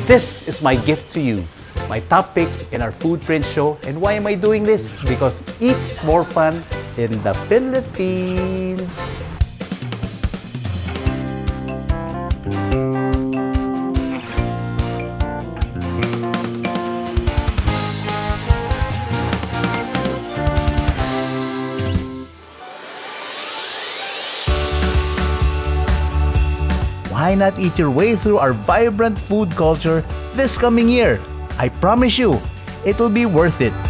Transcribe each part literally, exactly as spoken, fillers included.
this is my gift to you. My top picks in our FoodPrints show. And why am I doing this? Because it's more fun in the Philippines. Why not eat your way through our vibrant food culture this coming year? I promise you, it will be worth it.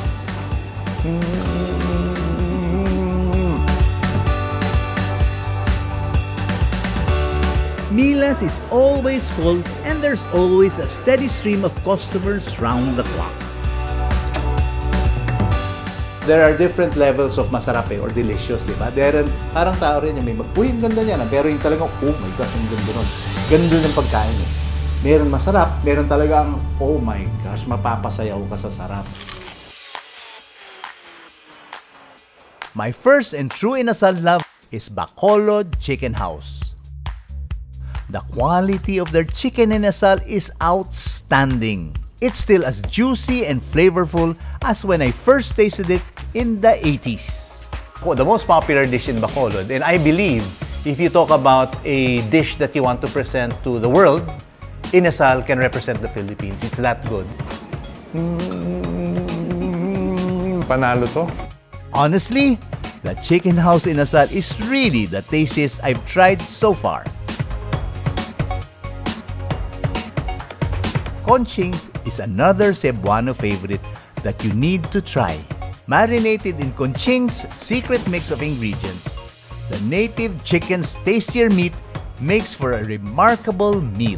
Milas is always full and there's always a steady stream of customers round the clock. There are different levels of masarap eh, or delicious, di ba? There, parang tao rin yung may mag, uy, ang ganda niya na. Pero yung talagang, oh my gosh, ang ganda nun. Ganda yung pagkain eh. Meron masarap, meron talagang, oh my gosh, mapapasayaw ka sa sarap. My first and true inasal love is Bacolod Chicken House. The quality of their chicken inasal is outstanding. It's still as juicy and flavorful as when I first tasted it in the eighties. The most popular dish in Bacolod, and I believe if you talk about a dish that you want to present to the world, inasal can represent the Philippines. It's that good. Mm, panalo to. Honestly, the Chicken House inasal is really the tastiest I've tried so far. Conchings is another Cebuano favorite that you need to try. Marinated in Conching's secret mix of ingredients, the native chicken's tastier meat makes for a remarkable meal.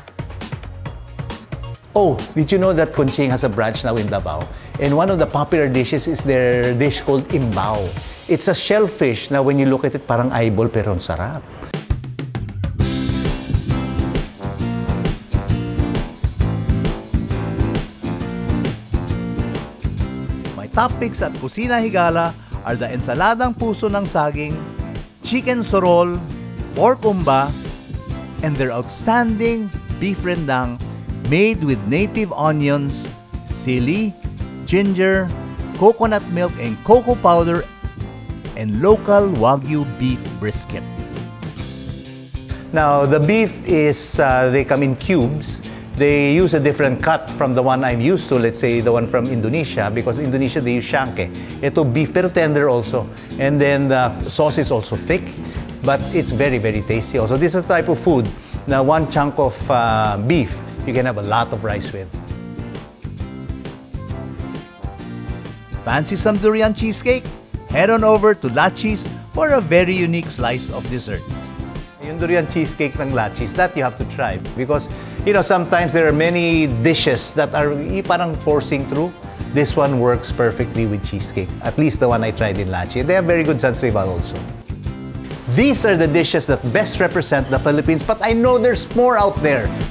Oh, did you know that Conching has a branch now in Davao? And one of the popular dishes is their dish called imbao. It's a shellfish. Now when you look at it, parang eyeball pero ang sarap. Top picks at Kusina Higala are the ensaladang puso ng saging, chicken sorol, pork umba, and their outstanding beef rendang made with native onions, sili, ginger, coconut milk and cocoa powder, and local Wagyu beef brisket. Now, the beef is, uh, they come in cubes. They use a different cut from the one I'm used to, let's say the one from Indonesia, because Indonesia they use shanke. Ito beef pero tender also. And then the sauce is also thick, but it's very, very tasty also. This is a type of food na one chunk of uh, beef, you can have a lot of rice with. Fancy some durian cheesecake? Head on over to Lachi's for a very unique slice of dessert. Yung durian cheesecake ng Lachi's, that you have to try because you know, sometimes there are many dishes that are parang forcing through. This one works perfectly with cheesecake. At least the one I tried in Lachi. They have very good sansrival also. These are the dishes that best represent the Philippines, but I know there's more out there.